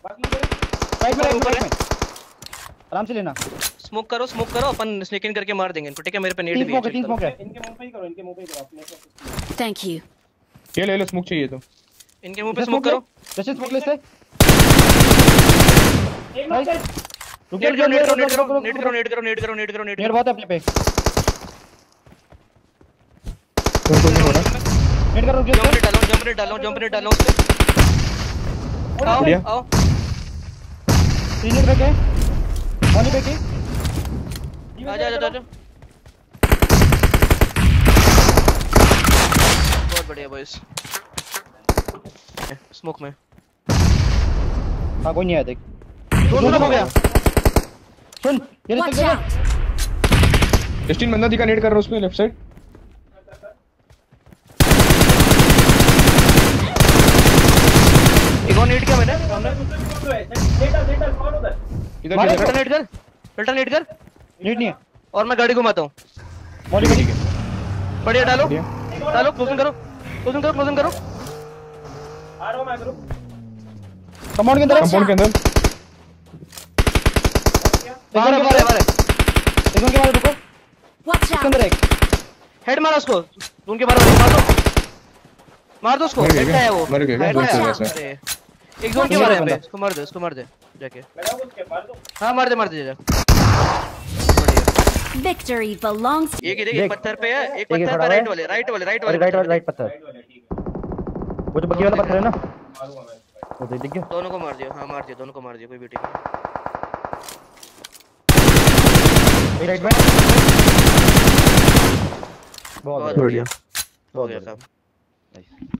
Right में ऊपर है, आराम से लेना। स्मोक करो अपन स्नेक इन करके मार देंगे इनको, ठीक है? मेरे पे नेट भी है। तीन स्मोक है। इनके मुंह पे ही करो, इनके मुंह पे ही करो अपने। Thank you. ये ले लो स्मोक चाहिए तो इनके मुंह पे स्मोक करो। जैसे स्मोक ले से नेट करो। नेट बहुत है अपने पे। नेट करो, जंप नेट डालो उस पे। आओ तीन नेट पे मॉनी पे की। आजा। बहुत बढ़िया बॉयज। स्मोक में हां कोई नहीं आया देख। दोनों हो गया। सुन ये ले चल गया। जस्टिन बंदा दिखा, नेट कर रहा उसमें लेफ्ट साइड। एक और नेट किया मैंने। इधर फिल्टर नेट कर। नेट नहीं है और मैं गाड़ी घुमाता हूँ। मॉली ठीक है। बढ़िया डालो क्लोजिंग करो। आ रहा हूं मैं ग्रुप कंपाउंड के अंदर बाहर है। एकदम के बाद रुको। इसके अंदर एक हेड मारो उसको। उनके बाहर मार दो उसको। हेड है वो। मर गया हेड क्या? है। एक जोन के बाहर है पे। इसको मार दे जाके। लगाओ उसके मार दो। हां मार दे जा। Victory belongs. एक पत्थर पे है, एक पत्थर पे राइट वाले पत्थर। वो जो बग्गी वाला पत्थर है ना, मारूंगा मैं। वो दे दिख गया। दोनों को मार दियो। हां मार दियो, दोनों को मार दियो, कोई भी ठीक है। राइट में बहुत बढ़िया हो गया साहब।